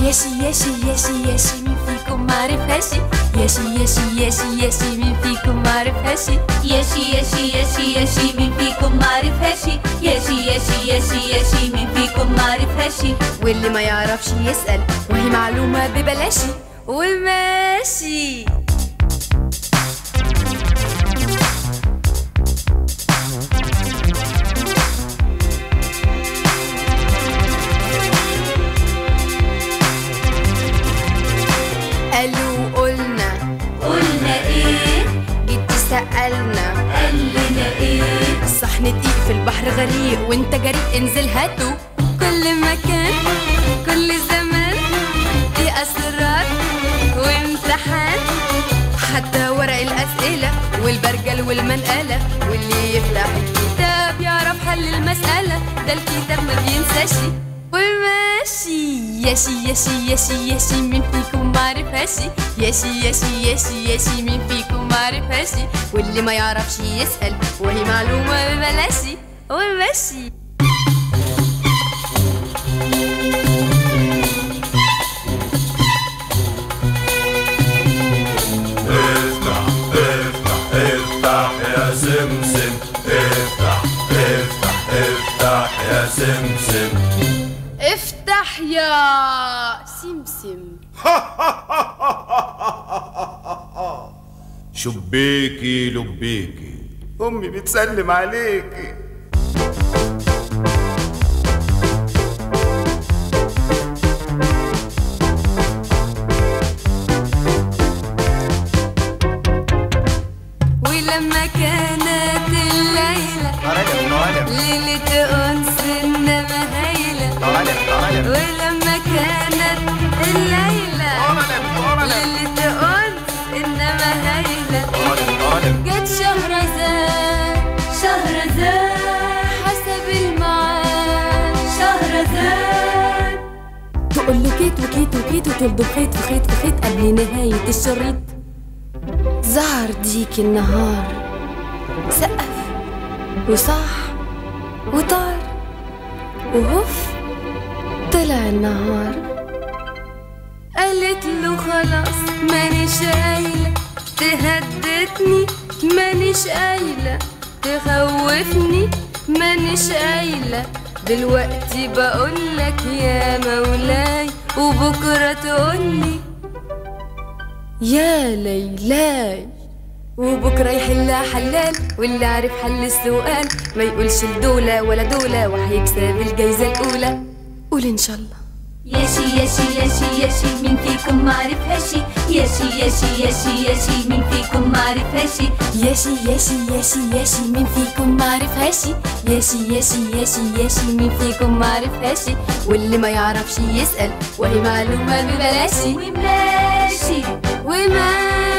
ياشي ياشي ياشي ياشي مين فيكم معرفهاشي؟ ياشي ياشي ياشي ياشي مين فيكم معرفهاشي؟ ياشي ياشي ياشي ياشي مين فيكم معرفهاشي؟ ياشي ياشي ياشي ياشي مين فيكم معرفهاشي؟ واللي ما يعرفش يسأل وهي معلومة ببلاشي وماشي. قالوا قلنا ايه؟ جيتي سألنا قال لنا ايه؟ صحن دقيق في البحر غريق وانت جريء انزل هاتوا. كل مكان كل زمان في اسرار وامتحان، حتى ورق الاسئله والبرجل والمنقله، واللي يفتح الكتاب يعرف حل المساله، ده الكتاب ما بينساش وماشي. ياشي ياشي ياشي ياشي مين فيكم معرفهاشي؟ ياشي ياشي ياشي ياشي مين فيكم معرفهاشي؟ واللي ما يعرفش يسأل وهي معلومة ببلاشي وماشي. افتح افتح افتح يا سمسم، افتح افتح افتح يا سمسم. افتح يا سمسم. شبيكي لبيكي امي بتسلم عليكي. ولما كانت الليلة ليلة أنس إنما هايلة، ولما كانت الليلة ليلة أنس إنما هايلة، جت شهرزاد حسب الميعاد، شهرزاد تقول له كيت وكيت وكيت وتلضم خيط في خيط في خيط قبل نهاية الشريط. ظهر ديك النهار سقف وصاح وطار وهف طلع النهار. قالت له خلاص مانيش قايلة تهددني، مانيش قايلة تخوفني، مانيش قايلة دلوقتي بقولك يا مولاي، وبكرة تقولي يا ليلاي، وبكرة يحلها حلال، واللي عارف حل السؤال ما يقولش لدولة ولا دولة وهيكسب الجايزة الأولى. قول إن شاء الله. ياشي ياشي ياشي ياشي مين فيكم معرفهاشي؟ ياشي ياشي ياشي ياشي مين فيكم معرفهاشي؟ ياشي ياشي ياشي ياشي مين فيكم معرفهاشي؟ ياشي ياشي ياشي ياشي مين فيكم معرفهاشي؟ واللي ما يعرفش يسأل وهي معلومة ببلاشي وماشي وماشي.